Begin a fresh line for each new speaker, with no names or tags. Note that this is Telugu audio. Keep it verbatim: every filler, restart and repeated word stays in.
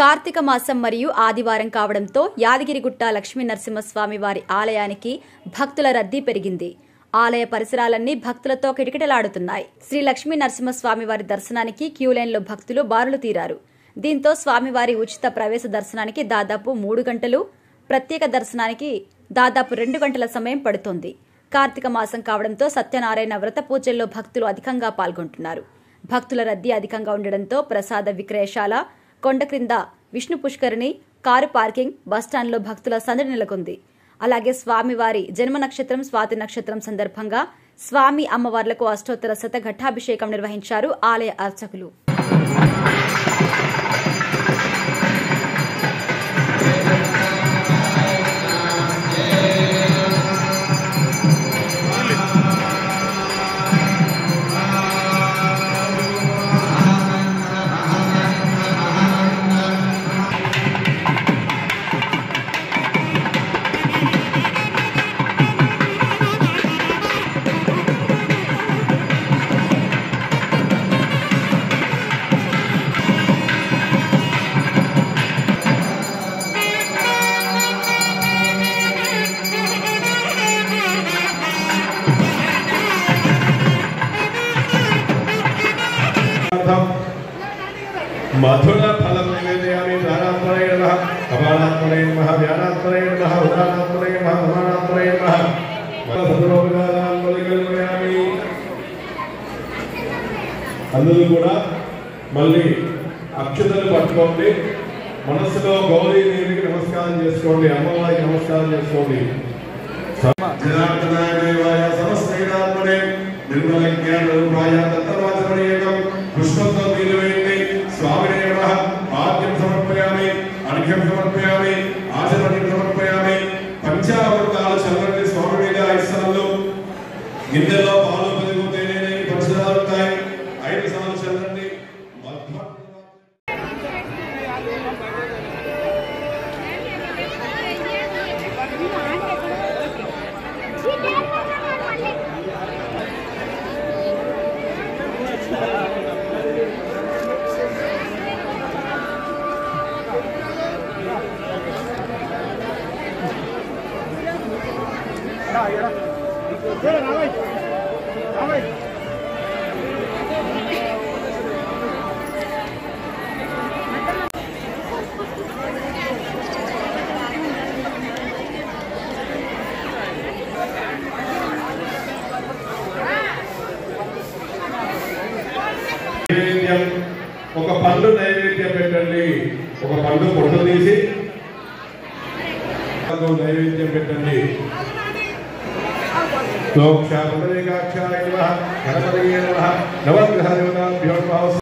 కార్తీక మాసం మరియు ఆదివారం కావడంతో యాదగిరిగుట్ట లక్ష్మీ నరసింహస్వామి వారి ఆలయానికి భక్తుల రద్దీ పెరిగింది. ఆలయ పరిసరాలన్నీ భక్తులతో కిటకిటలాడుతున్నాయి. శ్రీ లక్ష్మీ నరసింహస్వామి వారి దర్శనానికి క్యూలైన్లో భక్తులు బారులు తీరారు. దీంతో స్వామివారి ఉచిత ప్రవేశ దర్శనానికి దాదాపు మూడు గంటలు, ప్రత్యేక దర్శనానికి దాదాపు రెండు గంటల సమయం పడుతోంది. కార్తీక మాసం కావడంతో సత్యనారాయణ వ్రత పూజల్లో భక్తులు అధికంగా పాల్గొంటున్నారు. భక్తుల రద్దీ అధికంగా ఉండడంతో ప్రసాద విక్రయశాల, కొండ క్రింద విష్ణు పుష్కరిణి, కారు పార్కింగ్, బస్టాండ్లో భక్తుల సందడి నెలకొంది. అలాగే స్వామివారి జన్మ నక్షత్రం స్వాతి నక్షత్రం సందర్భంగా స్వామి అమ్మవార్లకు అష్టోత్తర శత ఘట్టాభిషేకం నిర్వహించారు ఆలయ అర్చకులు.
मधुर फलम निवेदयामि प्राणात्मने नमः कपालात्मने नमः व्यानात्मने नमः उदानात्मने नमः समानात्मने नमः सदरोगानात्मने అందరూ కూడా మళ్ళీ అక్షతలు పట్టుకోండి. మనసులో గౌరీ దేవికి నమస్కారం చేసుకోండి, అమ్మవారికి నమస్కారం చేసుకోండి. జనార్దనాయ దేవాయ సమస్తైనాత్మనే నిర్మల జ్ఞాన రూపాయ తత్వవాచమణీయకం పుష్పంతో నిలవేయండి. स्वामिने नमः आद्यं समर्पयामि, अर्घ्यं समर्पयामि, आचमनीं समर्पयामि. पंचामृताल चल्लनि स्वामी మీద ఐదు సార్లు గిన్నెలో పాలు పెరుగుతేనే పంచదార ఉంటాయి. ఐదు సార్లు చల్లండి. ఒక పండు నైవేద్యం పెట్టండి. ఒక పండు పొట్టు తీసి నైవేద్యం పెట్టండి. గణపతి నమః, గణపతి నమః, నవగ్రహ దేవతాభ్యో నమః.